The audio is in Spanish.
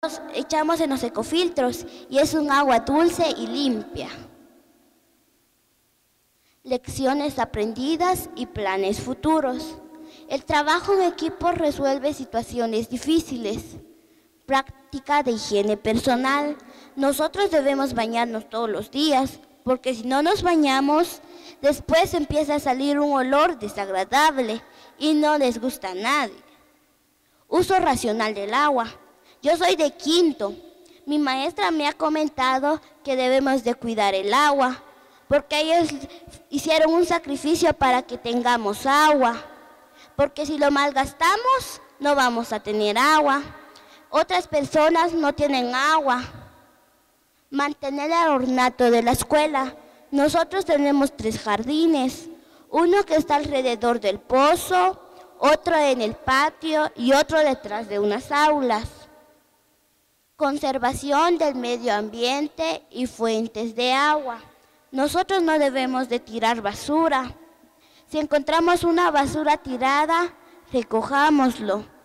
echamos en los ecofiltros y es un agua dulce y limpia. Lecciones aprendidas y planes futuros. El trabajo en equipo resuelve situaciones difíciles. Práctica de higiene personal. Nosotros debemos bañarnos todos los días, porque si no nos bañamos, después empieza a salir un olor desagradable y no les gusta a nadie. Uso racional del agua. Yo soy de quinto. Mi maestra me ha comentado que debemos de cuidar el agua, porque ellos hicieron un sacrificio para que tengamos agua, porque si lo malgastamos no vamos a tener agua. Otras personas no tienen agua. Mantener el ornato de la escuela. Nosotros tenemos 3 jardines, uno que está alrededor del pozo, otro en el patio y otro detrás de unas aulas. Conservación del medio ambiente y fuentes de agua. Nosotros no debemos de tirar basura. Si encontramos una basura tirada, recojámoslo.